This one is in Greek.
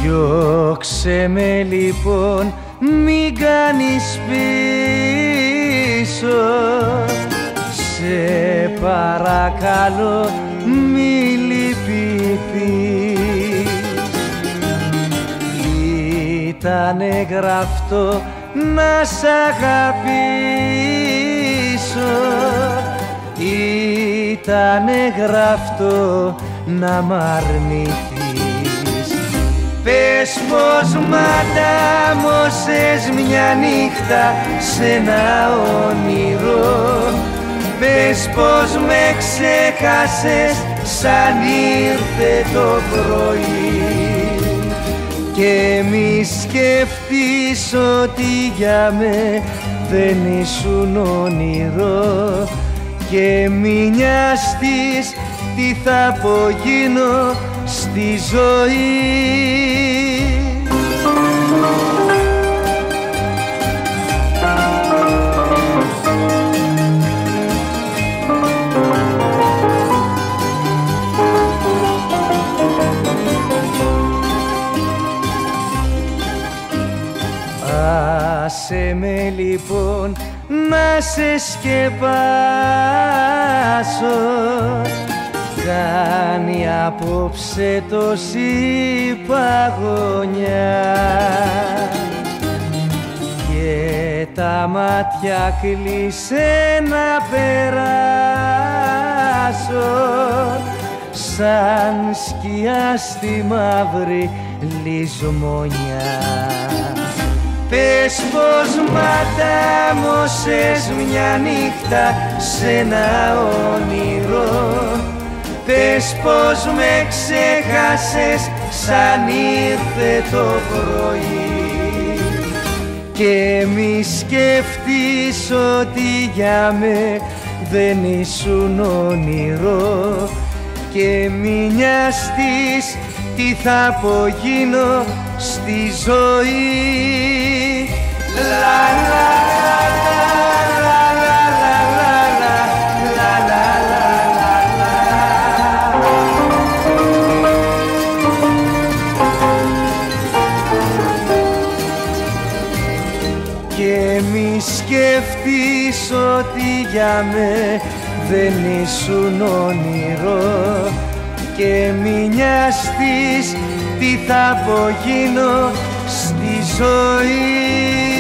Διώξε με λοιπόν, μην κάνεις πίσω. Σε παρακαλώ μη λυπηθείς. Ήτανε γραφτό να σ' αγαπήσω, ήτανε γραφτό να μ' αρνηθείς. Πες πως ματάμωσες μια νύχτα σ' ένα όνειρο, πες πως με ξέχασες σαν ήρθε το πρωί. Και μη σκεφτείς ότι για με δεν ήσουν όνειρο, και μη νοιαστείς τι θα απογίνω στη ζωή. Άσε με λοιπόν να σε σκεπάσω, κάνει απόψε τόση παγωνιά, και τα μάτια κλείσε να περάσω σαν σκιά στη μαύρη λησμονιά. Πες πως ματάμωσες μια νύχτα σ' ένα όνειρο, πες πως με ξέχασες σαν ήρθε το πρωί. Και μη σκεφτείς ότι για με δεν ήσουν όνειρο, και μη νοιαστείς τι θα απογίνω στη ζωή. La la la la la la la la la la la. Και μη σκεφτείς ότι για με δεν ήσουν όνειρο, και μη νοιαστείς τι θα απογίνω στη ζωή.